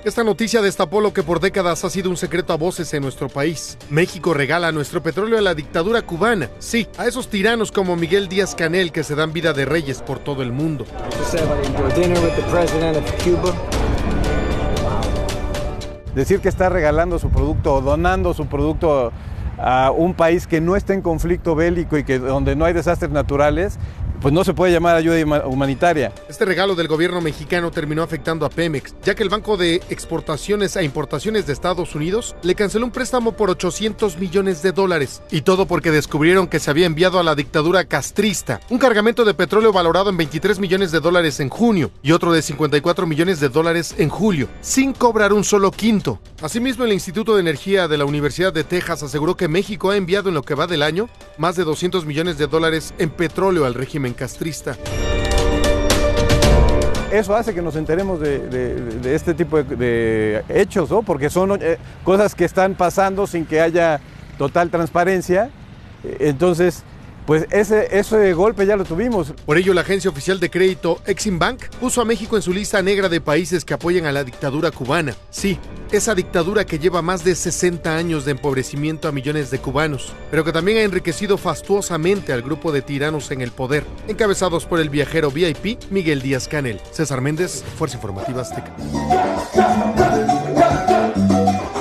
Esta noticia destapó lo que por décadas ha sido un secreto a voces en nuestro país. México regala nuestro petróleo a la dictadura cubana. Sí, a esos tiranos como Miguel Díaz-Canel que se dan vida de reyes por todo el mundo. Decir que está regalando su producto o donando su producto a un país que no está en conflicto bélico y que donde no hay desastres naturales, pues no se puede llamar ayuda humanitaria. Este regalo del gobierno mexicano terminó afectando a Pemex, ya que el Banco de Exportaciones e Importaciones de Estados Unidos le canceló un préstamo por $800 millones. Y todo porque descubrieron que se había enviado a la dictadura castrista un cargamento de petróleo valorado en $23 millones en junio y otro de $54 millones en julio, sin cobrar un solo quinto. Asimismo, el Instituto de Energía de la Universidad de Texas aseguró que México ha enviado en lo que va del año más de $200 millones en petróleo al régimen castrista. Eso hace que nos enteremos de este tipo de hechos, ¿no? Porque son cosas que están pasando sin que haya total transparencia. Entonces, pues ese golpe ya lo tuvimos. Por ello, la agencia oficial de crédito Exim Bank puso a México en su lista negra de países que apoyan a la dictadura cubana. Sí, esa dictadura que lleva más de 60 años de empobrecimiento a millones de cubanos, pero que también ha enriquecido fastuosamente al grupo de tiranos en el poder, encabezados por el viajero VIP Miguel Díaz-Canel. César Méndez, Fuerza Informativa Azteca.